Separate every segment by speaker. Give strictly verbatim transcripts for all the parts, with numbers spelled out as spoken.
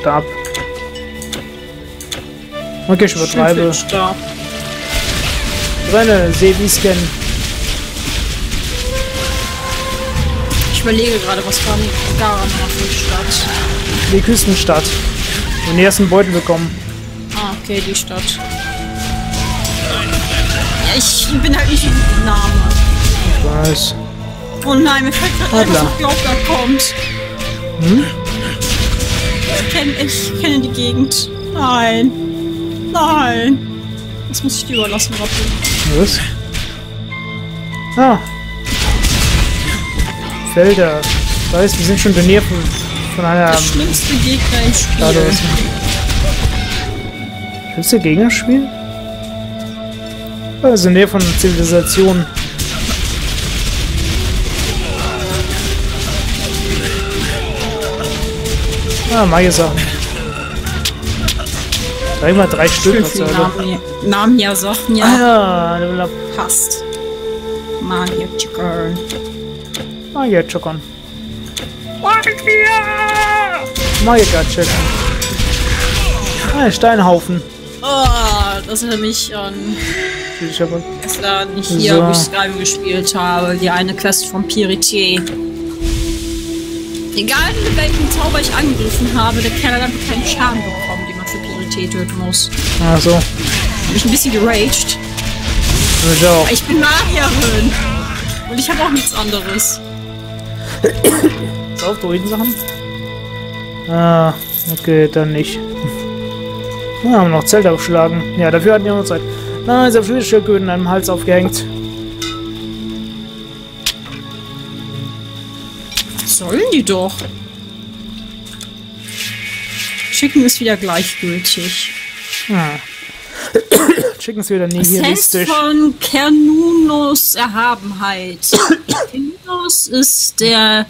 Speaker 1: Stab. Okay, ich übertreibe.
Speaker 2: Stab.
Speaker 1: Brenne, seh wie scannen.
Speaker 2: Ich überlege gerade, was war Garam noch für Stadt?
Speaker 1: Die Küstenstadt. Den ersten Beutel bekommen.
Speaker 2: Ah, okay, die Stadt. Ja, ich bin halt nicht im Namen.
Speaker 1: Ich weiß.
Speaker 2: Oh nein, mir fällt gerade ein, was auf Glaubt da kommt.
Speaker 1: Hm?
Speaker 2: Ich kenne ich kenn die Gegend. Nein. Nein. Das muss ich dir überlassen, Robin.
Speaker 1: Was? Ah. Felder. Ich weiß, wir sind schon in der Nähe von, von einer...
Speaker 2: Der schlimmste Gegner im Spiel.
Speaker 1: Ja, das ist schlimmste Gegnerspiel? Also in der Nähe von Zivilisation. Ah, meine Sachen. Da immer drei Stück.
Speaker 2: Was Namen, Namen ja Sachen, ja.
Speaker 1: Ah, Level Up.
Speaker 2: Passt. Magier Chicken.
Speaker 1: Magier Chicken.
Speaker 2: Magier!
Speaker 1: Magier Chicken. Ah, Steinhaufen.
Speaker 2: Oh, das erinnert mich an...
Speaker 1: Ich habe
Speaker 2: gestern hier,
Speaker 1: so.
Speaker 2: wo ich Skyrim gespielt habe, die eine Quest von Piritier. Egal mit welchem Zauber ich angegriffen habe, der Kerl hat einfach keinen Schaden bekommen, den man für Piritier töten muss.
Speaker 1: Ach so.
Speaker 2: Hab ich ein bisschen geraged.
Speaker 1: Ich auch.
Speaker 2: Ich bin Magierin. Und ich habe auch nichts anderes.
Speaker 1: Ist auf Druidensachen? Ah, okay, dann nicht. Wir haben noch Zelt aufgeschlagen. Ja, dafür hatten wir noch Zeit. Nein, ist auf Schildschildkröten in einem Hals aufgehängt.
Speaker 2: Sollen die doch. Chicken ist wieder gleichgültig.
Speaker 1: Hm. Chicken ist wieder nihilistisch.
Speaker 2: von Cernunnos Erhabenheit. Cernunnos ist der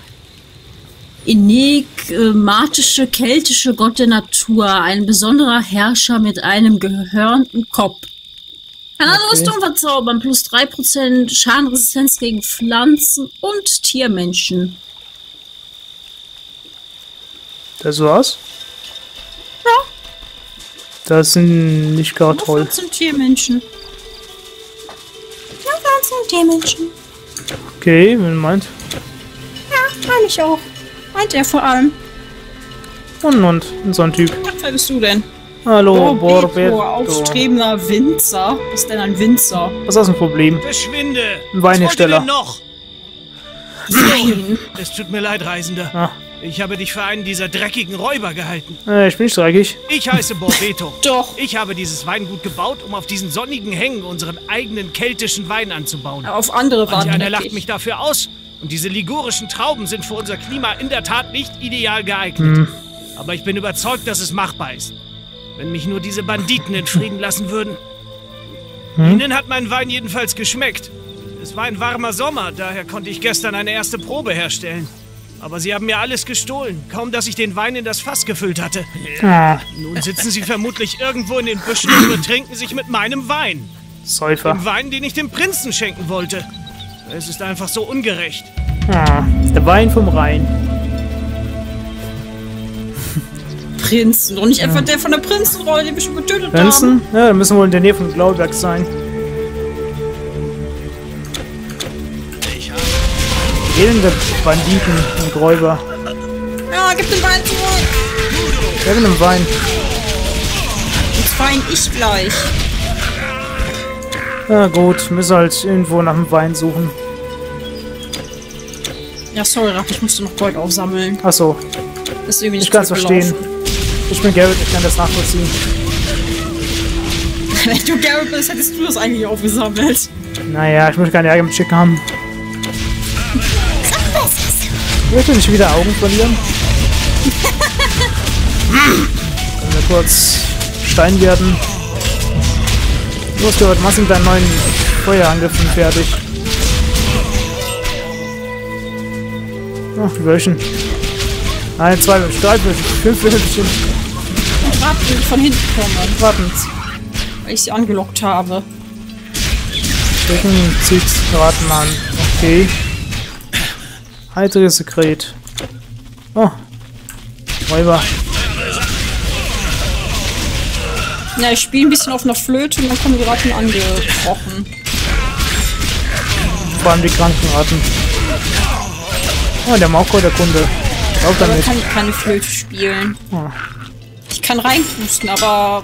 Speaker 2: enigmatische keltische Gott der Natur, ein besonderer Herrscher mit einem gehörnten Kopf. Kann eine
Speaker 1: Okay.
Speaker 2: Rüstung verzaubern, plus drei Prozent Schadenresistenz gegen Pflanzen und Tiermenschen.
Speaker 1: Das war's?
Speaker 2: Ja.
Speaker 1: Das sind nicht gerade toll.
Speaker 2: Pflanzen und Tiermenschen. Ja, Pflanzen und Tiermenschen.
Speaker 1: Okay, wenn du meint.
Speaker 2: Ja, meine ich auch. Meint er vor allem.
Speaker 1: Und, und, und so ein Typ.
Speaker 2: Was bist du denn?
Speaker 1: Hallo,
Speaker 2: Borbeto,
Speaker 1: Borbeto.
Speaker 2: aufstrebender Winzer. Was ist denn ein Winzer?
Speaker 1: Was ist das ein Problem?
Speaker 3: Verschwinde!
Speaker 1: Ein Weinhersteller.
Speaker 3: Was wollt ihr denn noch?
Speaker 2: Nein.
Speaker 3: Es tut mir leid, Reisender.
Speaker 1: Ah,
Speaker 3: Ich habe dich für einen dieser dreckigen Räuber gehalten.
Speaker 1: äh, ich bin nicht dreckig.
Speaker 3: Ich heiße Borbeto.
Speaker 2: Doch.
Speaker 3: Ich habe dieses Weingut gebaut, um auf diesen sonnigen Hängen unseren eigenen keltischen Wein anzubauen.
Speaker 2: Auf andere
Speaker 3: Manch
Speaker 2: warten.
Speaker 3: einer lacht mich dafür aus. Und diese ligurischen Trauben sind für unser Klima in der Tat nicht ideal geeignet.
Speaker 1: Hm.
Speaker 3: Aber ich bin überzeugt, dass es machbar ist. Wenn mich nur diese Banditen in Frieden lassen würden.
Speaker 1: Hm?
Speaker 3: Ihnen hat mein Wein jedenfalls geschmeckt. Es war ein warmer Sommer, daher konnte ich gestern eine erste Probe herstellen. Aber sie haben mir alles gestohlen, kaum dass ich den Wein in das Fass gefüllt hatte.
Speaker 1: Ah,
Speaker 3: Nun sitzen sie vermutlich irgendwo in den Büschen und betrinken sich mit meinem Wein.
Speaker 1: Säufer.
Speaker 3: Dem Wein, den ich dem Prinzen schenken wollte. Es ist einfach so ungerecht.
Speaker 1: Ah, der Wein vom Rhein.
Speaker 2: Prinzen. Und nicht einfach der von der Prinzenrolle, den wir schon getötet
Speaker 1: Prinzen?
Speaker 2: haben.
Speaker 1: Ja, dann müssen wir wohl in der Nähe von Glauberg sein. Elende Banditen und Räuber.
Speaker 2: Ja, gib den Wein zurück.
Speaker 1: Wer will einen Wein?
Speaker 2: Jetzt wein ich gleich.
Speaker 1: Na gut, müssen halt irgendwo nach dem Wein suchen.
Speaker 2: Ja, sorry, Rat, ich musste noch Gold aufsammeln.
Speaker 1: Achso,
Speaker 2: Das ist irgendwie nicht
Speaker 1: ich kann es
Speaker 2: gut
Speaker 1: verstehen.
Speaker 2: gelaufen.
Speaker 1: Ich bin Garrett, ich kann das nachvollziehen.
Speaker 2: Wenn du Garrett bist, hättest du das eigentlich aufgesammelt.
Speaker 1: Naja, ich möchte keine Ärger mit Chicken haben. Ich möchte nicht wieder Augen verlieren. Können wir kurz Stein werden. Los, Garrett, machst du mit deinen neuen Feuerangriffen fertig. Ach, welchen? Nein, zwei Würfel, drei Würfel, fünf Würfelchen.
Speaker 2: Und Rat, wenn ich von hinten komme,
Speaker 1: Warten.
Speaker 2: weil ich sie angelockt habe.
Speaker 1: Chicken zieht Raten an. Okay. Heiteres Sekret. Oh. Räuber.
Speaker 2: Ja, ich spiele ein bisschen auf einer Flöte und dann kommen die Ratten angekrochen.
Speaker 1: Vor allem die Krankenratten. Ah, der Mauko, der Kunde. Auch
Speaker 2: Aber
Speaker 1: damit.
Speaker 2: kann ich keine Flöte spielen.
Speaker 1: Ah.
Speaker 2: Ich kann reinpusten, aber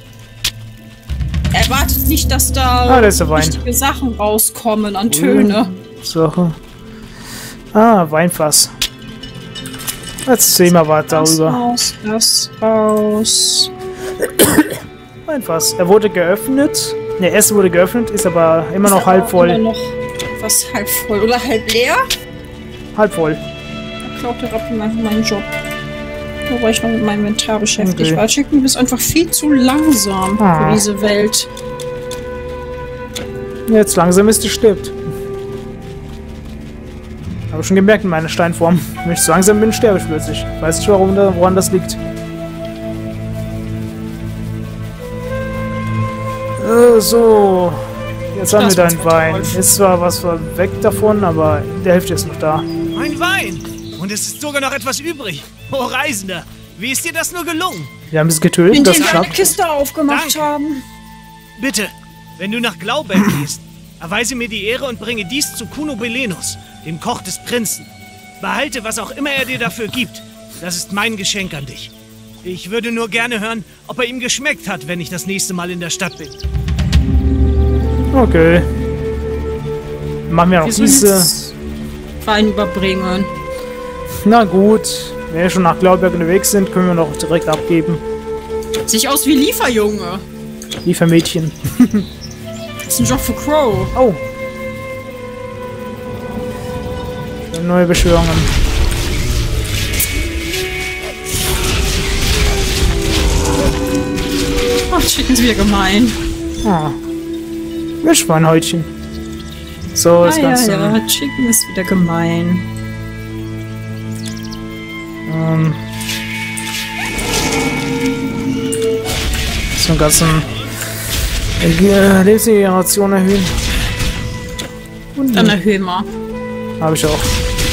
Speaker 2: erwartet nicht, dass da
Speaker 1: Ah, da ist der Wein.
Speaker 2: richtige Sachen rauskommen an Töne.
Speaker 1: Sache. Ah, Weinfass. Jetzt sehen wir was
Speaker 2: Das
Speaker 1: darüber.
Speaker 2: raus, das raus.
Speaker 1: Weinfass. Er wurde geöffnet. Der erste wurde geöffnet, ist aber immer noch
Speaker 2: Ist
Speaker 1: halb
Speaker 2: aber
Speaker 1: voll.
Speaker 2: Immer noch was halb voll oder halb leer?
Speaker 1: Halb voll.
Speaker 2: Da klaut der Rappi einfach meinen Job. Da war ich noch mit meinem Inventar beschäftigt.
Speaker 1: Okay.
Speaker 2: Weil Chicken ist einfach viel zu langsam
Speaker 1: Ah.
Speaker 2: für diese Welt.
Speaker 1: Jetzt langsam ist es stirbt. Habe schon gemerkt in meiner Steinform. Wenn ich zu langsam bin, sterbe ich plötzlich. Weiß nicht, warum da, woran das liegt. Äh, so. Jetzt haben
Speaker 2: Das
Speaker 1: wir
Speaker 2: war's
Speaker 1: deinen
Speaker 2: mit
Speaker 1: Wein.
Speaker 2: Wolf.
Speaker 1: Ist zwar was weg davon, aber der Hälfte ist noch da.
Speaker 3: Mein Wein! Und es ist sogar noch etwas übrig. Oh, Reisender, wie ist dir das nur gelungen?
Speaker 1: Wir haben es getötet,
Speaker 2: Indem
Speaker 1: das
Speaker 2: wir eine
Speaker 1: klappt.
Speaker 2: Kiste aufgemacht
Speaker 3: Danke.
Speaker 2: haben.
Speaker 3: Bitte, wenn du nach Glauberg gehst, erweise mir die Ehre und bringe dies zu Kuno Belenus, dem Koch des Prinzen. Behalte, was auch immer er dir dafür gibt. Das ist mein Geschenk an dich. Ich würde nur gerne hören, ob er ihm geschmeckt hat, wenn ich das nächste Mal in der Stadt bin.
Speaker 1: Okay. Machen wir noch
Speaker 2: Wir sollen
Speaker 1: diese.
Speaker 2: jetzt Wein überbringen.
Speaker 1: Na gut. Wenn wir schon nach Glauberg unterwegs sind, können wir noch direkt abgeben.
Speaker 2: Sieht aus wie Lieferjunge.
Speaker 1: Liefermädchen.
Speaker 2: Das ist ein Job für Crow.
Speaker 1: Oh. Neue Beschwörungen.
Speaker 2: Ach, Chicken ist wieder gemein.
Speaker 1: Ah. Wildschweinhäutchen. So, das
Speaker 2: ah,
Speaker 1: Ganze.
Speaker 2: ja, ja, Chicken ist wieder gemein.
Speaker 1: Ähm, so einen ganzen äh, Lebensgeneration erhöhen. Und
Speaker 2: Dann erhöhen wir.
Speaker 1: habe ich auch.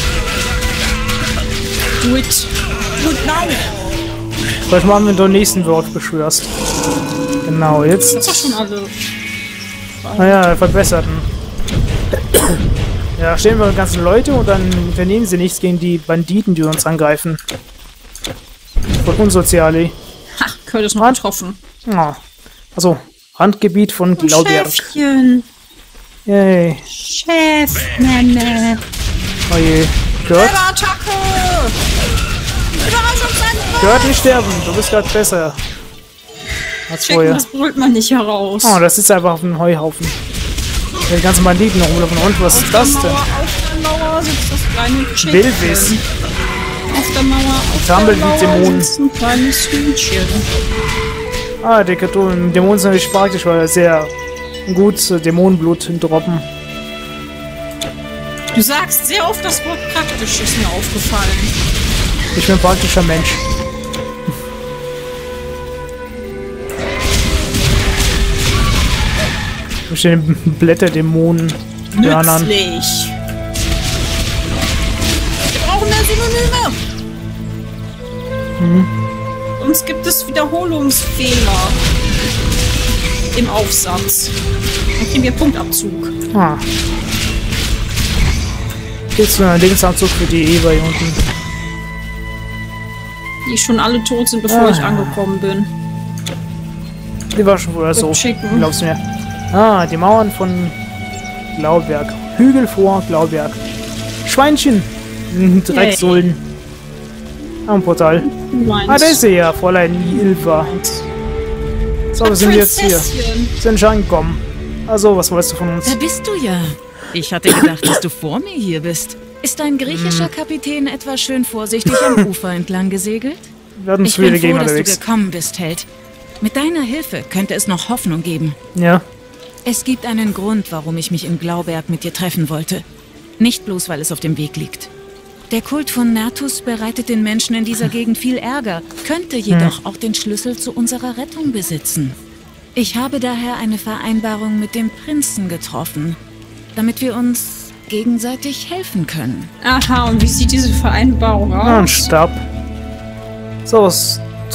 Speaker 2: Do it. Do it now.
Speaker 1: Vielleicht machen wir den nächsten Wort beschwörst. Genau,
Speaker 2: Das ist doch
Speaker 1: jetzt.
Speaker 2: schon alle.
Speaker 1: Naja, verbesserten. Ja, stehen wir die ganzen Leute und dann unternehmen sie nichts gegen die Banditen, die uns angreifen. Von Unsoziali.
Speaker 2: Ha, Kurt ist noch getroffen.
Speaker 1: Ja. Also, Randgebiet von Glauberg.
Speaker 2: Chefchen.
Speaker 1: Yay.
Speaker 2: Chef. Nenne.
Speaker 1: Oh je. Gehört?
Speaker 2: Attacke. Überraschungsangriff.
Speaker 1: Gehört nicht sterben. Du bist gerade besser. Als
Speaker 2: Chicken,
Speaker 1: vorher.
Speaker 2: das brüllt man nicht heraus.
Speaker 1: Oh, das sitzt einfach auf einem Heuhaufen. Die ganzen Banditen rumlaufen. Und was ist das denn?
Speaker 2: Auf der Mauer sitzt das kleine Chicken.
Speaker 1: Wildwiss.
Speaker 2: Auf der Mauer, auf
Speaker 1: Sammelt
Speaker 2: der
Speaker 1: die
Speaker 2: Mauer
Speaker 1: Dämonen.
Speaker 2: sitzt ein kleines Hühnchen.
Speaker 1: Ah, die Dämonen Dämonen sind natürlich praktisch, weil sehr gut äh, Dämonenblut droppen.
Speaker 2: Du sagst sehr oft das Wort praktisch, ist mir aufgefallen.
Speaker 1: Ich bin ein praktischer Mensch. Mit den Blätterdämonen. Hörnern.
Speaker 2: Nützlich. Wir brauchen mehr Synonyme.
Speaker 1: Mhm.
Speaker 2: Sonst gibt es Wiederholungsfehler im Aufsatz. Dann kriegen wir Punktabzug.
Speaker 1: Ah. Jetzt einen Linksanzug für die Eva hier unten.
Speaker 2: Die schon alle tot sind, bevor
Speaker 1: Ah.
Speaker 2: ich angekommen bin.
Speaker 1: Die war schon vorher so.
Speaker 2: Chicken.
Speaker 1: Glaubst du mir? Ah, die Mauern von Glauberg. Hügel vor Glauberg. Schweinchen. Hm, Drecksohlen. Am Portal.
Speaker 2: Du meinst.
Speaker 1: Ah, da ist sie ja, Fräulein Ilva. So, wir sind jetzt hier.
Speaker 2: Prinzesschen.
Speaker 1: Sind schon angekommen. Also, was wolltest du von uns?
Speaker 4: Da bist du ja. Ich hatte gedacht, dass du vor mir hier bist. Ist dein griechischer Kapitän etwa schön vorsichtig am Ufer entlang gesegelt?
Speaker 1: Wir hatten
Speaker 4: Ich
Speaker 1: zu viele
Speaker 4: bin froh,
Speaker 1: Gegner
Speaker 4: dass du
Speaker 1: unterwegs.
Speaker 4: gekommen bist, Held. Mit deiner Hilfe könnte es noch Hoffnung geben.
Speaker 1: Ja.
Speaker 4: Es gibt einen Grund, warum ich mich in Glauberg mit dir treffen wollte. Nicht bloß, weil es auf dem Weg liegt. Der Kult von Nertus bereitet den Menschen in dieser Gegend viel Ärger, könnte jedoch auch den Schlüssel zu unserer Rettung besitzen. Ich habe daher eine Vereinbarung mit dem Prinzen getroffen, damit wir uns gegenseitig helfen können.
Speaker 2: Aha, und wie sieht diese Vereinbarung
Speaker 1: Ah, ein
Speaker 2: aus?
Speaker 1: Stab. So, was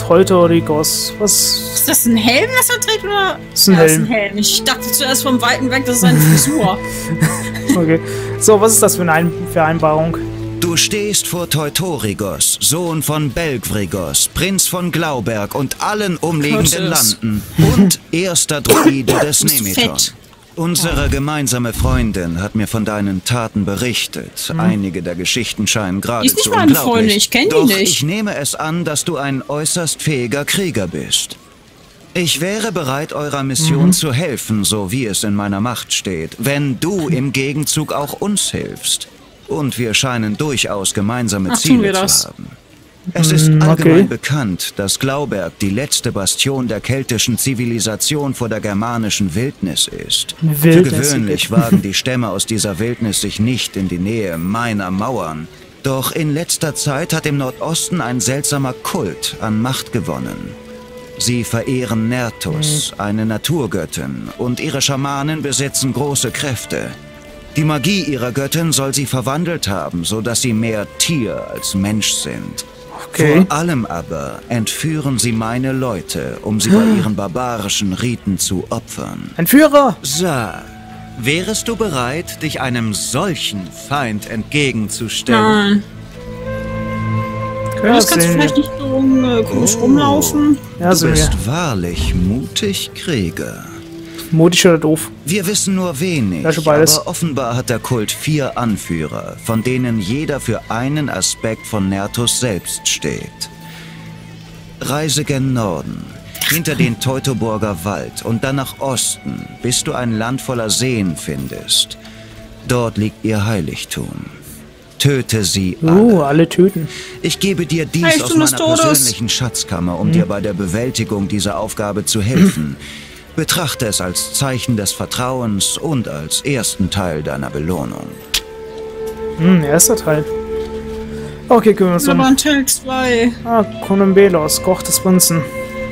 Speaker 1: Teutorigos. Was?
Speaker 2: Ist das ein Helm, das er trägt, oder?
Speaker 1: Das ist ein
Speaker 2: ja,
Speaker 1: Helm.
Speaker 2: Das ist ein Helm. Ich dachte zuerst vom Weiten weg, das ist eine Frisur.
Speaker 1: Okay. So, was ist das für eine Ein Vereinbarung?
Speaker 5: Du stehst vor Teutorigos, Sohn von Belgvrigos, Prinz von Glauberg und allen umliegenden
Speaker 2: Gottes.
Speaker 5: Landen und erster Druide des
Speaker 2: Bist du
Speaker 5: Nemeton.
Speaker 2: fett?
Speaker 5: Unsere gemeinsame Freundin hat mir von deinen Taten berichtet. Einige der Geschichten scheinen
Speaker 2: Die ist
Speaker 5: geradezu
Speaker 2: nicht meine
Speaker 5: unglaublich.
Speaker 2: Freundin, ich kenn die
Speaker 5: Doch
Speaker 2: nicht.
Speaker 5: ich nehme es an, dass du ein äußerst fähiger Krieger bist. Ich wäre bereit, eurer Mission
Speaker 2: Mhm.
Speaker 5: zu helfen, so wie es in meiner Macht steht, wenn du im Gegenzug auch uns hilfst. Und wir scheinen durchaus gemeinsame
Speaker 2: Ach, tun wir
Speaker 5: Ziele
Speaker 2: das.
Speaker 5: zu haben. Es ist
Speaker 1: Mm, okay.
Speaker 5: allgemein bekannt, dass Glauberg die letzte Bastion der keltischen Zivilisation vor der germanischen Wildnis ist.
Speaker 1: Wildnis,
Speaker 5: Für gewöhnlich
Speaker 1: okay.
Speaker 5: wagen die Stämme aus dieser Wildnis sich nicht in die Nähe meiner Mauern. Doch in letzter Zeit hat im Nordosten ein seltsamer Kult an Macht gewonnen. Sie verehren Nertus, eine Naturgöttin, und ihre Schamanen besitzen große Kräfte. Die Magie ihrer Göttin soll sie verwandelt haben, so dass sie mehr Tier als Mensch sind.
Speaker 1: Okay.
Speaker 5: Vor allem aber entführen sie meine Leute, um sie bei ihren barbarischen Riten zu opfern.
Speaker 1: Ein Führer!
Speaker 5: Sa, wärest du bereit, dich einem solchen Feind entgegenzustellen?
Speaker 2: Nein.
Speaker 1: Ja,
Speaker 2: Das kannst du
Speaker 1: sehen
Speaker 2: vielleicht
Speaker 1: wir.
Speaker 2: nicht so äh, komisch
Speaker 5: Oh.
Speaker 2: rumlaufen.
Speaker 1: Ja,
Speaker 5: Du
Speaker 1: sehen wir.
Speaker 5: bist wahrlich mutig, Krieger.
Speaker 1: Mutig oder doof?
Speaker 5: Wir wissen nur wenig,
Speaker 1: Ja, schon beides.
Speaker 5: aber offenbar hat der Kult vier Anführer, von denen jeder für einen Aspekt von Nertus selbst steht. Reise gen Norden, hinter den Teutoburger Wald und dann nach Osten, bis du ein Land voller Seen findest. Dort liegt ihr Heiligtum. Töte sie alle.
Speaker 1: Uh, alle töten.
Speaker 5: Ich gebe dir dies
Speaker 2: Heiligtum
Speaker 5: aus
Speaker 2: des
Speaker 5: meiner
Speaker 2: Todes.
Speaker 5: persönlichen Schatzkammer, um dir bei der Bewältigung dieser Aufgabe zu helfen. Betrachte es als Zeichen des Vertrauens und als ersten Teil deiner Belohnung.
Speaker 1: Hm, erster Teil. Okay, kümmern wir uns
Speaker 2: Aber
Speaker 1: um.
Speaker 2: ein Teil zwei.
Speaker 1: Ah, Konumbelos, Koch des Prinzen.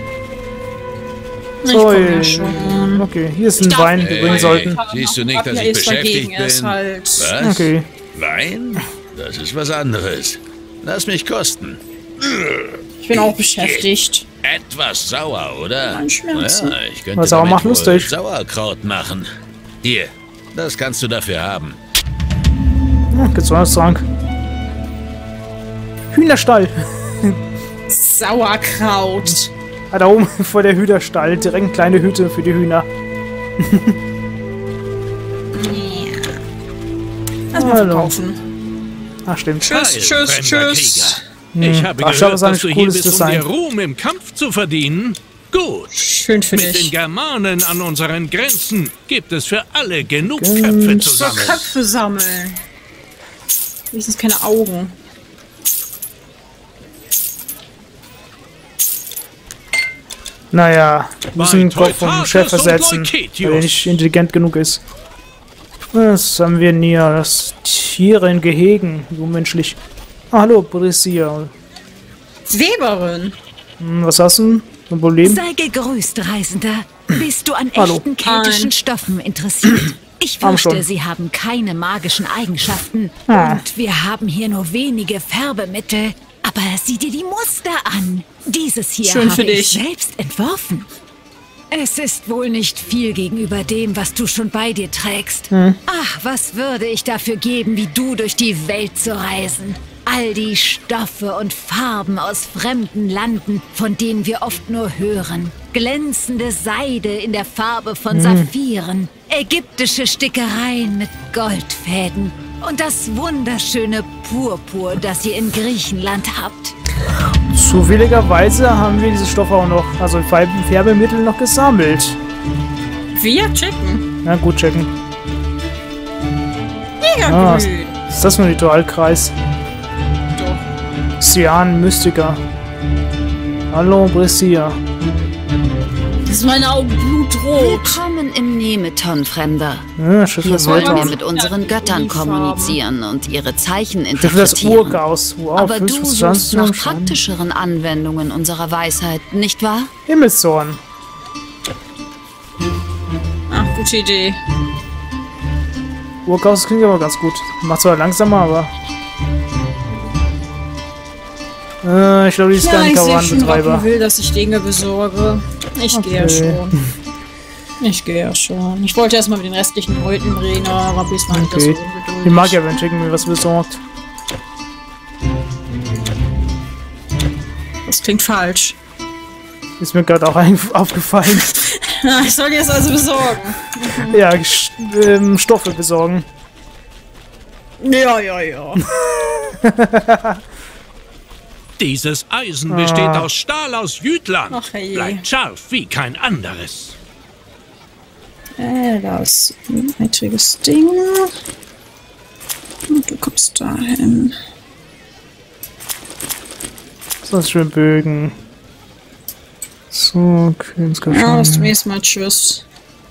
Speaker 2: Ich
Speaker 1: So,
Speaker 2: komm ja
Speaker 1: äh,
Speaker 2: schon.
Speaker 1: okay, hier ist ein
Speaker 2: Ich darf-
Speaker 1: Wein, den wir bringen sollten.
Speaker 6: Siehst du nicht,
Speaker 2: Hab
Speaker 6: dass
Speaker 2: ja
Speaker 6: ich
Speaker 2: jetzt
Speaker 6: beschäftigt
Speaker 2: dagegen, er ist
Speaker 6: bin?
Speaker 2: halt-
Speaker 6: Was?
Speaker 1: Okay.
Speaker 6: Wein? Das ist was anderes. Lass mich kosten.
Speaker 2: Ich bin auch beschäftigt.
Speaker 6: Etwas sauer, oder?
Speaker 2: Mein Schmerzen.
Speaker 6: Ja, ich könnte
Speaker 1: Was sauer
Speaker 6: damit
Speaker 1: macht
Speaker 6: wohl
Speaker 1: lustig.
Speaker 6: Sauerkraut machen. Hier, das kannst du dafür haben.
Speaker 1: Hm, Gezäunungstrank. Hühnerstall.
Speaker 2: Sauerkraut.
Speaker 1: Ah, da oben vor der Hühnerstall. Direkt kleine Hüte für die Hühner.
Speaker 2: Lass mal
Speaker 1: Hallo.
Speaker 2: verkaufen.
Speaker 1: Ach, stimmt.
Speaker 2: Tschüss,
Speaker 6: Heil,
Speaker 2: tschüss,
Speaker 6: fremder
Speaker 2: tschüss.
Speaker 6: Krieger. Ich habe
Speaker 1: Ach, schau, was
Speaker 6: gehört,
Speaker 1: ein
Speaker 6: dass du hier
Speaker 1: cooles
Speaker 6: bist, um
Speaker 1: Design.
Speaker 6: dir Ruhm im Kampf zu verdienen. Gut.
Speaker 2: Schön für
Speaker 6: Mit den
Speaker 2: dich.
Speaker 6: Germanen an unseren Grenzen gibt es für alle genug
Speaker 1: Ganz
Speaker 6: Köpfe zu
Speaker 2: So
Speaker 6: sammeln.
Speaker 2: Köpfe sammeln. Wenigstens keine Augen.
Speaker 1: Naja, wir müssen den Kopf vom
Speaker 6: Teutates
Speaker 1: Chef
Speaker 6: und
Speaker 1: versetzen,
Speaker 6: Leuketius.
Speaker 1: weil er nicht intelligent genug ist. Was haben wir denn hier? Das Tiere in Gehegen. So menschlich. Ah, hallo, Brissia.
Speaker 2: Weberin.
Speaker 1: Hm, was hast du? Ein Problem?
Speaker 7: Sei gegrüßt, Reisender. Bist du an
Speaker 1: Hallo.
Speaker 7: echten keltischen
Speaker 2: Nein.
Speaker 7: Stoffen interessiert? Ich
Speaker 1: Komm schon.
Speaker 7: fürchte, sie haben keine magischen Eigenschaften.
Speaker 1: Ah.
Speaker 7: Und wir haben hier nur wenige Färbemittel. Aber sieh dir die Muster an. Dieses hier
Speaker 2: Schön
Speaker 7: habe
Speaker 2: für
Speaker 7: ich
Speaker 2: dich.
Speaker 7: selbst entworfen. Es ist wohl nicht viel gegenüber dem, was du schon bei dir trägst. Ach, was würde ich dafür geben, wie du durch die Welt zu reisen? All die Stoffe und Farben aus fremden Landen, von denen wir oft nur hören. Glänzende Seide in der Farbe von Saphiren. Ägyptische Stickereien mit Goldfäden. Und das wunderschöne Purpur, das ihr in Griechenland habt.
Speaker 1: Zufälligerweise haben wir diese Stoffe auch noch, also Farb- Färbemittel noch gesammelt.
Speaker 2: Wir checken.
Speaker 1: Na gut, checken.
Speaker 2: Mega
Speaker 1: Ah, was
Speaker 2: grün.
Speaker 1: ist das für ein Ritualkreis?
Speaker 2: Doch.
Speaker 1: Cyan Mystica. Hallo, Brissia.
Speaker 2: Das ist meine Augen blutrot.
Speaker 8: Willkommen im Nemeton, Fremder.
Speaker 1: Ja, Schiff
Speaker 8: Hier
Speaker 1: des
Speaker 8: wollen wir
Speaker 1: Weltraums.
Speaker 8: mit unseren Göttern kommunizieren und ihre Zeichen
Speaker 1: Schiff des
Speaker 8: interpretieren.
Speaker 1: Urchaos. Wow,
Speaker 8: Aber du
Speaker 1: fünfzig
Speaker 8: suchst
Speaker 1: Chancen
Speaker 8: nach
Speaker 1: am Schaden.
Speaker 8: praktischeren Anwendungen unserer Weisheit, nicht wahr?
Speaker 1: Himmelszorn.
Speaker 2: Ach, gute Idee.
Speaker 1: Urchaos klingt aber ganz gut. Macht zwar langsamer, aber... Äh, ich glaube, die ist
Speaker 2: Ja,
Speaker 1: gar nicht
Speaker 2: ich sehe schon,
Speaker 1: Karawanenbetreiber.
Speaker 2: Robin will, dass ich Dinge besorge. Ich
Speaker 1: Okay.
Speaker 2: gehe ja schon. Ich gehe ja schon. Ich wollte erstmal mit den restlichen Leuten reden, aber Robby ist noch nicht das so
Speaker 1: Okay.
Speaker 2: ungeduldig.
Speaker 1: Ich mag ja, wenn Chicken mir was besorgt.
Speaker 2: Das klingt falsch.
Speaker 1: Ist mir gerade auch ein- aufgefallen.
Speaker 2: Ja, ich soll dir das also besorgen.
Speaker 1: Ja, Sch- ähm, Stoffe besorgen.
Speaker 2: Ja, ja, ja.
Speaker 9: Dieses Eisen besteht
Speaker 1: Ah.
Speaker 9: aus Stahl aus Jütland.
Speaker 2: Ach, je.
Speaker 9: Bleibt scharf wie kein anderes.
Speaker 2: Äh, das ist ein eitriges Ding. Und du kommst dahin.
Speaker 1: So, schön Bögen. So, okay, jetzt kann ich
Speaker 2: Ja, bis zum
Speaker 1: schon.
Speaker 2: nächsten Mal. Tschüss.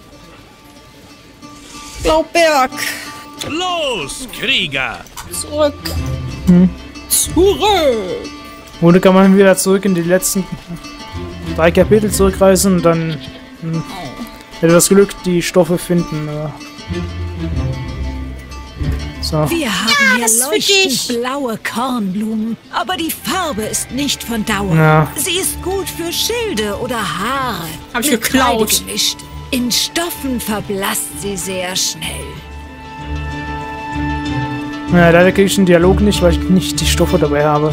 Speaker 2: Blauberg!
Speaker 9: Los, Krieger!
Speaker 2: Zurück!
Speaker 1: Hm.
Speaker 2: Zurück!
Speaker 1: Oder kann man wieder zurück in die letzten drei Kapitel zurückreisen und dann hm, hätte das Glück, die Stoffe finden. Äh. So.
Speaker 7: Wir haben hier
Speaker 2: das ist für dich.
Speaker 7: leuchtend blaue Kornblumen, aber die Farbe ist nicht von Dauer.
Speaker 1: Ja.
Speaker 7: Sie ist gut für Schilde oder Haare.
Speaker 2: Hab ich
Speaker 7: Mit
Speaker 2: geklaut.
Speaker 7: Kreide gemischt. In Stoffen verblasst sie sehr schnell.
Speaker 1: Naja, leider kriege ich den Dialog nicht, weil ich nicht die Stoffe dabei habe.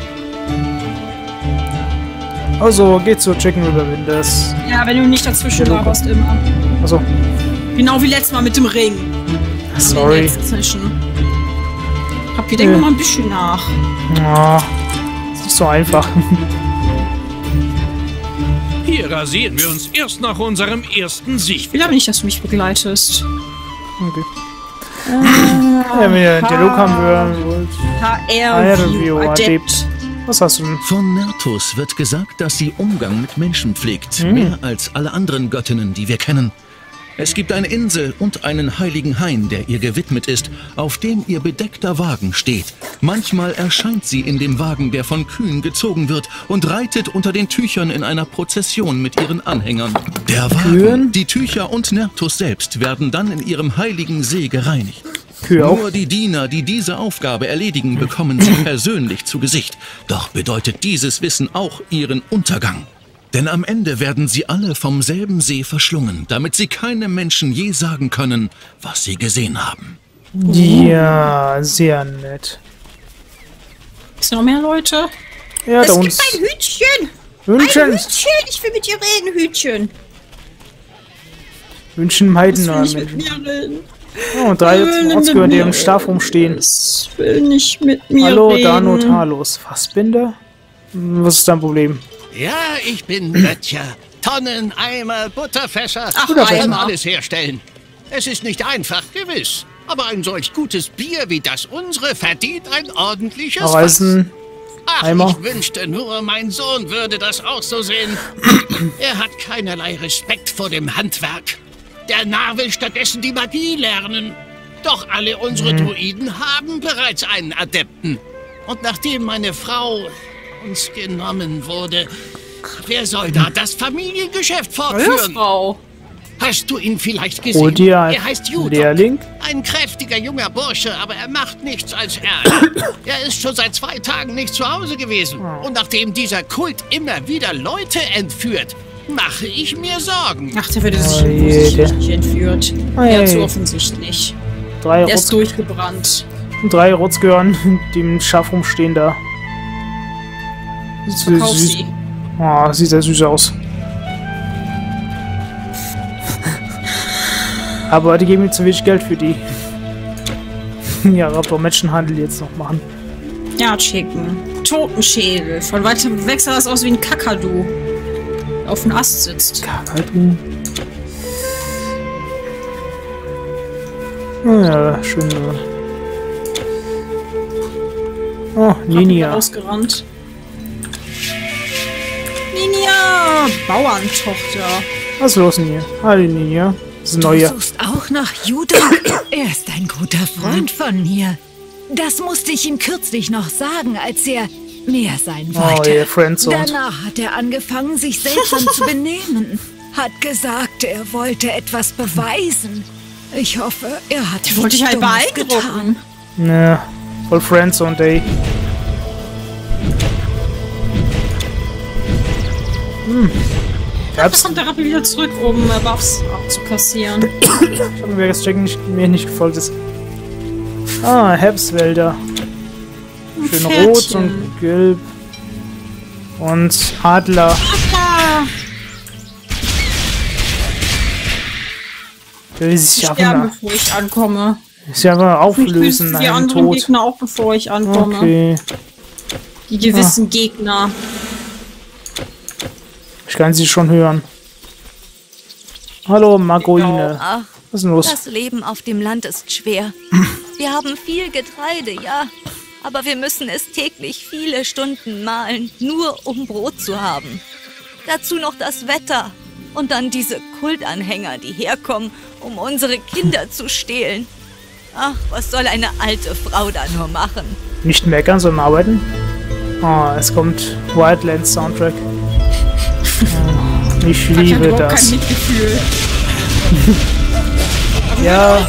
Speaker 1: Also, geht zu Chicken River Winters.
Speaker 2: Ja, wenn du nicht dazwischen laberst immer.
Speaker 1: Achso,
Speaker 2: Genau wie letztes Mal mit dem Ring.
Speaker 1: sorry.
Speaker 2: Dazwischen. Hab die denken
Speaker 1: Äh.
Speaker 2: mal ein bisschen nach.
Speaker 1: Ja, ist nicht so einfach.
Speaker 9: Hier rasieren wir uns erst nach unserem ersten Sieg.
Speaker 2: Ich will aber nicht, dass du mich begleitest.
Speaker 1: Okay. Ja, wenn ihr einen Dialog haben wollt.
Speaker 2: H
Speaker 1: R
Speaker 2: R
Speaker 1: View,
Speaker 2: View
Speaker 1: Adept.
Speaker 2: Adept.
Speaker 1: Was hast du denn?
Speaker 6: Von Nertus wird gesagt, dass sie Umgang mit Menschen pflegt,
Speaker 1: Hm.
Speaker 6: mehr als alle anderen Göttinnen, die wir kennen. Es gibt eine Insel und einen heiligen Hain, der ihr gewidmet ist, auf dem ihr bedeckter Wagen steht. Manchmal erscheint sie in dem Wagen, der von Kühen gezogen wird, und reitet unter den Tüchern in einer Prozession mit ihren Anhängern. Der Wagen,
Speaker 1: Kühen?
Speaker 6: die Tücher und Nertus selbst werden dann in ihrem heiligen See gereinigt.
Speaker 1: Kühe auch?
Speaker 6: Nur die Diener, die diese Aufgabe erledigen, bekommen sie persönlich zu Gesicht. Doch bedeutet dieses Wissen auch ihren Untergang. Denn am Ende werden sie alle vom selben See verschlungen, damit sie keinem Menschen je sagen können, was sie gesehen haben.
Speaker 1: Ja, sehr nett.
Speaker 2: Ist noch mehr Leute?
Speaker 1: Ja, da uns.
Speaker 2: Hütchen!
Speaker 1: Hühnchen.
Speaker 2: Hütchen! Ich will mit dir reden, Hütchen!
Speaker 1: Hühnchen meiden
Speaker 2: will
Speaker 1: oder
Speaker 2: nicht mit
Speaker 1: Menschen.
Speaker 2: mir reden.
Speaker 1: Oh, und drei
Speaker 2: Will nicht
Speaker 1: Ortsgehörer,
Speaker 2: mit
Speaker 1: die
Speaker 2: mir
Speaker 1: im Stab rumstehen.
Speaker 2: Es will nicht mit mir
Speaker 1: Hallo,
Speaker 2: reden.
Speaker 1: Dano Talos. Fassbinder? Hm, Was ist dein Problem?
Speaker 10: Ja, ich bin Böttcher. Tonnen, Eimer, Butterfässer.
Speaker 2: Ach,
Speaker 10: ich kann
Speaker 2: Eimer.
Speaker 10: alles herstellen. Es ist nicht einfach, gewiss. Aber ein solch gutes Bier wie das unsere verdient ein ordentliches Fass.
Speaker 1: Reisen.
Speaker 10: Ach,
Speaker 1: Eimer.
Speaker 10: ich wünschte nur, mein Sohn würde das auch so sehen. Er hat keinerlei Respekt vor dem Handwerk. Der Narr will stattdessen die Magie lernen. Doch alle unsere Druiden haben bereits einen Adepten. Und nachdem meine Frau uns genommen wurde, wer soll da das Familiengeschäft fortführen?
Speaker 2: Frau.
Speaker 10: Hast du ihn vielleicht gesehen?
Speaker 1: Hol dir
Speaker 10: er heißt
Speaker 1: ein
Speaker 10: Judok.
Speaker 1: Lehrling.
Speaker 10: Ein kräftiger junger Bursche, aber er macht nichts als Ärger. Er ist schon seit zwei Tagen nicht zu Hause gewesen. Und nachdem dieser Kult immer wieder Leute entführt, mache ich mir Sorgen.
Speaker 2: Ach, der wird sich
Speaker 1: Oh, jede.
Speaker 2: offensichtlich entführt.
Speaker 1: Hey.
Speaker 2: Ja, zu offensichtlich.
Speaker 1: Drei,
Speaker 2: Der
Speaker 1: Rotz
Speaker 2: ist durchgebrannt.
Speaker 1: drei Rotzgehören, die im Schaf rumstehen da. Sü-
Speaker 2: Verkauf
Speaker 1: süß.
Speaker 2: sie.
Speaker 1: Oh, sieht sehr süß aus. Aber die geben mir zu wenig Geld für die. Ja, Raptor Menschenhandel jetzt noch machen.
Speaker 2: Ja, Chicken. Totenschädel. Von weitem weg sah das aus wie ein Kakadu. Der auf dem Ast sitzt.
Speaker 1: Kakadu. Oh ja, schön. äh. Oh, Ninia.
Speaker 2: Ausgerannt. Ninia! Bauerntochter.
Speaker 1: Was ist los denn hier? Hallo Ninia. Das ist
Speaker 7: Du
Speaker 1: neue.
Speaker 7: suchst auch nach Judok. Er ist ein guter Freund von mir. Das musste ich ihm kürzlich noch sagen, als er mehr sein
Speaker 1: Oh,
Speaker 7: wollte.
Speaker 1: ihr Friendzone.
Speaker 7: Danach hat er angefangen, sich seltsam zu benehmen. Hat gesagt, er wollte etwas beweisen. Ich hoffe, er hat
Speaker 2: Der wollte dich halt
Speaker 7: Dummes
Speaker 2: beeindrucken.
Speaker 1: Ne, voll Friendzone Day.
Speaker 2: Hm. Herbst. Kommt der Rappel wieder zurück, um äh, Buffs abzukassieren.
Speaker 1: Ich habe mir das Checken nicht, mir nicht gefolgt ist. Ah, Herbstwälder. Schön rot und gelb. Und Adler.
Speaker 2: Adler!
Speaker 1: Will sich
Speaker 2: ich sterbe, bevor ich ankomme.
Speaker 1: Ich aber auflösen,
Speaker 2: die anderen Tod. Gegner auch, bevor ich ankomme.
Speaker 1: Okay.
Speaker 2: Die gewissen ah. Gegner.
Speaker 1: Ich kann sie schon hören. Hallo, Margoine.
Speaker 11: Ach,
Speaker 1: was ist denn los?
Speaker 11: Das Leben auf dem Land ist schwer. Wir haben viel Getreide, ja. Aber wir müssen es täglich viele Stunden mahlen, nur um Brot zu haben. Dazu noch das Wetter. Und dann diese Kultanhänger, die herkommen, um unsere Kinder zu stehlen. Ach, was soll eine alte Frau da nur machen?
Speaker 1: Nicht meckern, sondern arbeiten. Oh, es kommt Wildlands Soundtrack. Oh, ich liebe ich das. Kein Mitgefühl. Ja.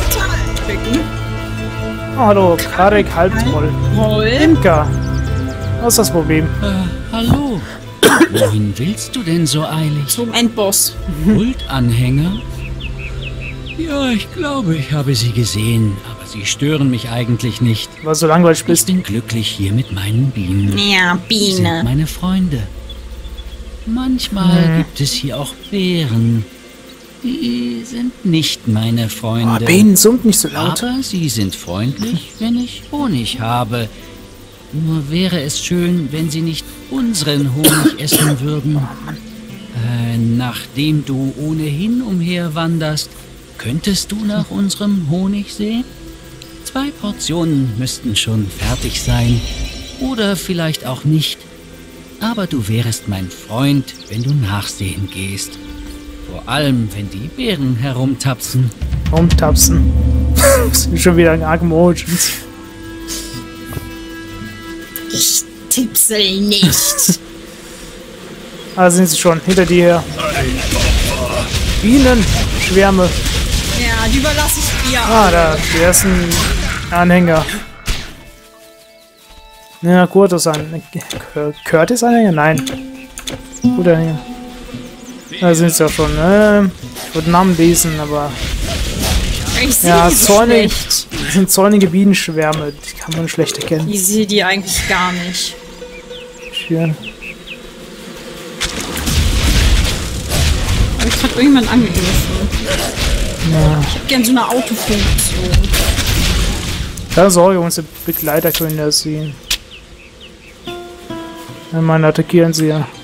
Speaker 1: Oh, hallo, Karek Halbtroll. Imka. Was ist das Problem?
Speaker 12: Äh, hallo. Wohin willst du denn so eilig?
Speaker 2: Zum Endboss.
Speaker 12: Kultanhänger? Ja, ich glaube, ich habe sie gesehen, aber sie stören mich eigentlich nicht.
Speaker 1: Weil so langweilig bist.
Speaker 12: Ich bin glücklich hier mit meinen Bienen.
Speaker 2: Ja, Biene.
Speaker 12: Sie sind meine Freunde. Manchmal hm. gibt es hier auch Bären. Die sind nicht meine Freunde.
Speaker 1: Oh, Bienen summt nicht so laut.
Speaker 12: Aber sie sind freundlich, wenn ich Honig habe. Nur wäre es schön, wenn sie nicht unseren Honig essen würden. Äh, nachdem du ohnehin umherwanderst, könntest du nach unserem Honig sehen? Zwei Portionen müssten schon fertig sein. Oder vielleicht auch nicht. Aber du wärest mein Freund, wenn du nachsehen gehst. Vor allem, wenn die Bären herumtapsen.
Speaker 1: Herumtapsen? Das sind schon wieder Arg-Emojis.
Speaker 2: Ich tipsel nicht.
Speaker 1: Ah, sind sie schon. Hinter dir her. Bienen, Schwärme.
Speaker 2: Ja, die überlasse ich dir.
Speaker 1: Ah, da, die ersten Anhänger. Ja, Curtis an. Curtis Anhänger? Nein. Guter Anhänger. Da sind sie ja schon. Ne? Ich würde Namen lesen, aber.
Speaker 2: Ich sehe
Speaker 1: ja,
Speaker 2: die so
Speaker 1: zornig,
Speaker 2: schlecht.
Speaker 1: Das sind zornige Bienenschwärme. Die kann man schlecht erkennen.
Speaker 2: Ich sehe die eigentlich gar nicht.
Speaker 1: Schön.
Speaker 2: Habe ich gerade irgendjemand angegriffen?
Speaker 1: Ja.
Speaker 2: Ich hätte gerne so eine Autofunktion.
Speaker 1: Keine Sorge, unsere Begleiter können das sehen. Wenn man attackieren sie ja.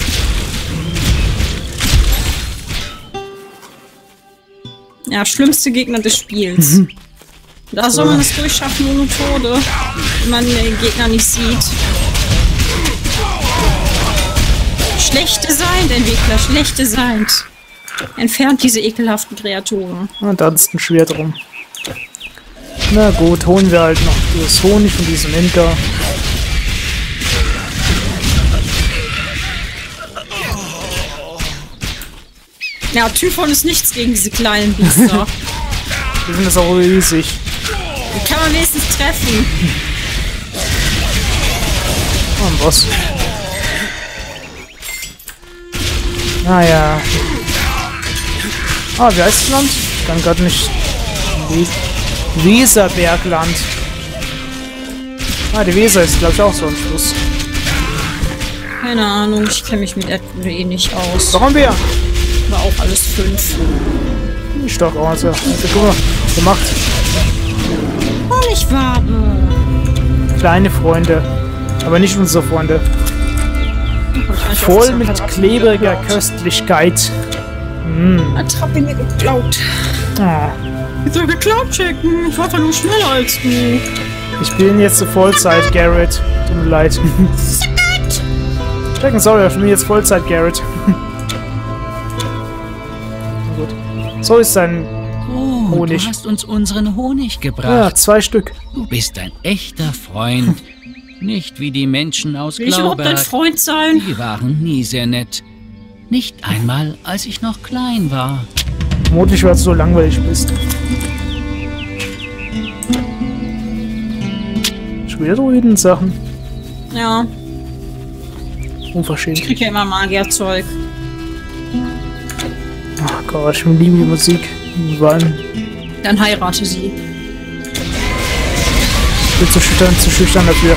Speaker 2: Ja, schlimmste Gegner des Spiels. Mhm. Da soll man es durchschaffen ohne Tode, wenn man den Gegner nicht sieht. Schlechte Sein-Entwickler, schlechte Sein. Entfernt diese ekelhaften Kreaturen.
Speaker 1: Und da ist ein Schwert rum. Na gut, holen wir halt noch das Honig von diesem Imker.
Speaker 2: Ja, Typhon ist nichts gegen diese kleinen Biester.
Speaker 1: Die sind das auch riesig.
Speaker 2: Die kann man wenigstens treffen.
Speaker 1: Oh, ein Boss. Naja. Ah, wie heißt das Land? Ich kann gerade nicht. Weserbergland. Ah, die Weser ist, glaube ich, auch so ein Fluss.
Speaker 2: Keine Ahnung, ich kenne mich mit Erdkunde eh nicht aus.
Speaker 1: Warum wir?
Speaker 2: War auch alles fünf.
Speaker 1: Ich doch auch, also. Guck mal, gemacht.
Speaker 2: Honigwabe.
Speaker 1: Kleine Freunde. Aber nicht unsere Freunde. Voll mit klebriger Köstlichkeit. Mm.
Speaker 2: Attrappe mir geklaut.
Speaker 1: Ah.
Speaker 2: Ich soll geklaut checken. Ich war doch nur schneller als du.
Speaker 1: Ich bin jetzt zur Vollzeit, Garrett. Tut mir leid. Checken, sorry, ich bin jetzt Vollzeit, Garrett. Gut. So ist dein
Speaker 12: oh,
Speaker 1: Honig.
Speaker 12: Du hast uns unseren Honig gebracht.
Speaker 1: Ja, zwei Stück.
Speaker 12: Du bist ein echter Freund. Nicht wie die Menschen aus
Speaker 2: Will ich überhaupt dein
Speaker 12: Glauberg.
Speaker 2: Freund sein?
Speaker 12: Die waren nie sehr nett. Nicht einmal, als ich noch klein war.
Speaker 1: Vermutlich, weil du so langweilig bist. Schon wieder Druiden-Sachen.
Speaker 2: Ja.
Speaker 1: Unverschämt.
Speaker 2: Ich krieg ja immer Magierzeug.
Speaker 1: Ach Gott, ich liebe die Musik. Wann?
Speaker 2: Dann heirate sie.
Speaker 1: Ich bin zu schüchtern, zu schüchtern dafür.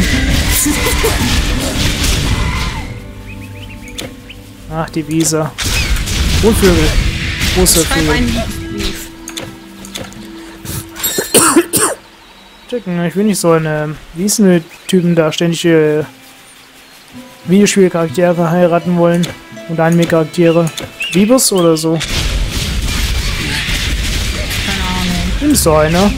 Speaker 1: Ach, die Wiese. Und Vögel. Große Vögel. Checken, ich will nicht so eine Wiesen-Typen da ständig äh, Videospielcharaktere heiraten wollen. Und Anime-Charaktere. Liebes oder so?
Speaker 2: Keine Ahnung.
Speaker 1: Bin so einer.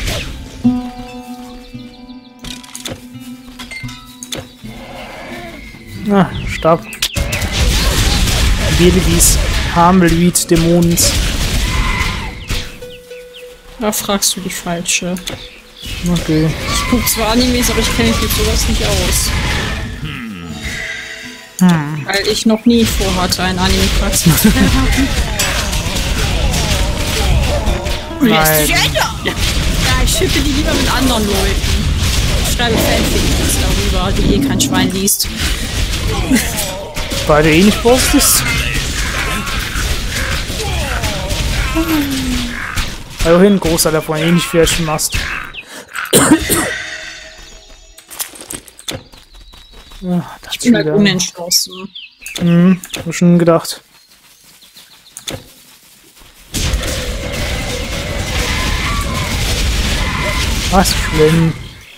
Speaker 1: Ah, Stab. Belewies. Hamelwied Dämonens.
Speaker 2: Da fragst du die falsche.
Speaker 1: Okay.
Speaker 2: Ich guck zwar Animes, aber ich kenne mich mit sowas nicht aus.
Speaker 1: Hm.
Speaker 2: Weil ich noch nie vorhatte, einen Anime-Charakter zu heiraten.
Speaker 1: Nein.
Speaker 2: Ja, ich schippe die lieber mit anderen Leuten. Ich schreibe Fanfics darüber, die eh kein Schwein liest.
Speaker 1: Weil du eh nicht postest. Also hin, großer davon, eh nicht fertig machst. Ja, das
Speaker 2: Ich bin halt
Speaker 1: wieder
Speaker 2: unentschlossen.
Speaker 1: Hm, hab schon gedacht. Was schlimm.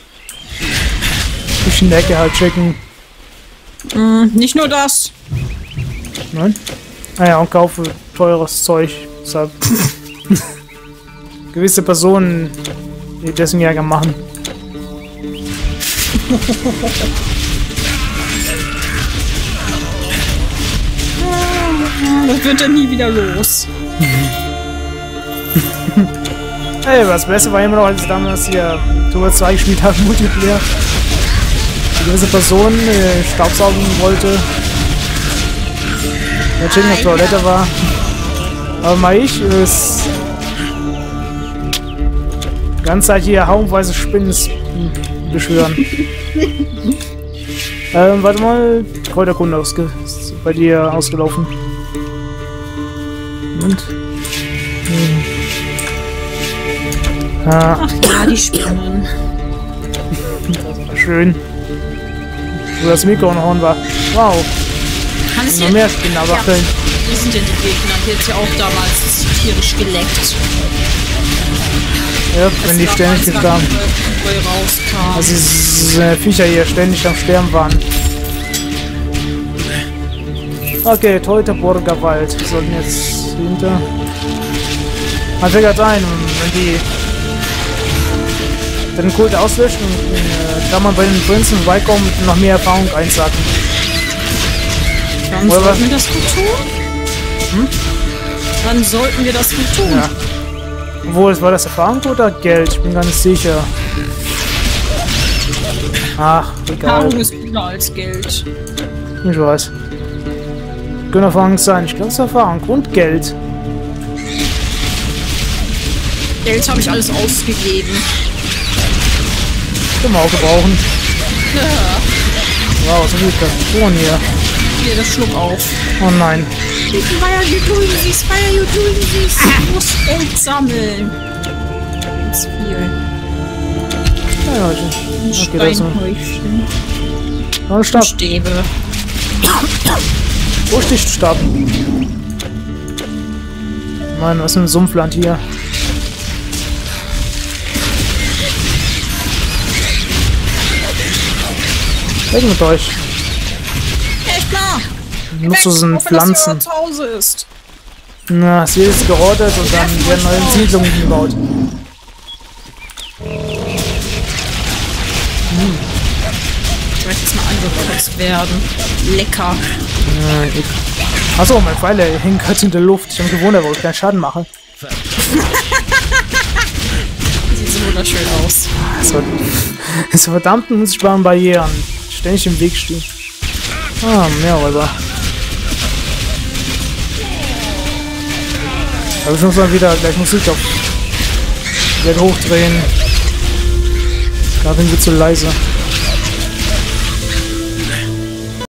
Speaker 1: Ich in der Ecke halt checken.
Speaker 2: Mm, nicht nur das.
Speaker 1: Nein? Ah ja, und kaufe teures Zeug. Deshalb gewisse Personen, die dessen Jäger machen.
Speaker 2: Das wird dann nie wieder los.
Speaker 1: Ey, was besser war immer noch, als ich damals hier Tour zwei gespielt habe, Multiplayer. Die gewisse Person äh, staubsaugen wollte. Der Chicken auf Toilette war. Aber mal ich ist die ganze Zeit hier haufenweise Spinnen beschwören. ähm, warte mal, Kräuterkunde ist bei dir ausgelaufen. Und? Hm. Ah.
Speaker 2: Ach ja, die Spinnen.
Speaker 1: Das war schön. Wo das Mikro noch on war. Wow.
Speaker 2: Kannst
Speaker 1: noch mehr Spinnen, aber
Speaker 2: ja. Wie sind denn die Gegner? Die hat ja auch damals tierisch geleckt.
Speaker 1: Ja, wenn die ständig gestorben. Also diese Viecher hier ständig am Sterben waren. Okay, Teutoburger Wald. Wir sollten jetzt hinter. Man fällt halt ein, wenn die den Kult auslöschen und äh, kann man bei den Prinzen vorbeikommen und noch mehr Erfahrung einsacken.
Speaker 2: Dann sollten wir das gut tun? Hm? Dann sollten wir das gut tun.
Speaker 1: Ja. Obwohl, war das Erfahrung oder Geld? Ich bin gar nicht sicher. Ach, egal.
Speaker 2: Erfahrung ist cooler als Geld.
Speaker 1: Ich weiß. Können Erfahrung sein. Ich glaube, es ist Erfahrung und Geld.
Speaker 2: Geld habe ich alles ausgegeben.
Speaker 1: Können wir auch gebrauchen.
Speaker 2: Ja.
Speaker 1: Wow, so viel Karton hier.
Speaker 2: Hier, das Schluck auf.
Speaker 1: Oh nein.
Speaker 2: Fire, you doing this? Fire, you doing this? Du musst Geld sammeln. Ganz viel.
Speaker 1: Ja, ja, okay,
Speaker 2: Steinhäufchen.
Speaker 1: Oh, Stab.
Speaker 2: Stäbe.
Speaker 1: Wo sticht Stab? Mann, was ist ein Sumpfland hier? Weg mit euch.
Speaker 2: Echt klar.
Speaker 1: Nutze Pflanzen.
Speaker 2: Zu Hause ist.
Speaker 1: Na, es wird jetzt gerottet und dann werden neue Siedlungen gebaut.
Speaker 2: Hm. Ich möchte jetzt mal angekotzt werden. Lecker.
Speaker 1: Ja, achso, mein Pfeil hängt gerade in der Luft. Ich habe gewundert, wo ich keinen Schaden mache.
Speaker 2: Sieht so wunderschön aus.
Speaker 1: So, diese verdammten unsichtbaren Barrieren. Ständig im Weg stehen. Ah, Meerräuber. Aber ich muss mal wieder gleich Musik auf. Ich werde hochdrehen. Da bin ich zu leise.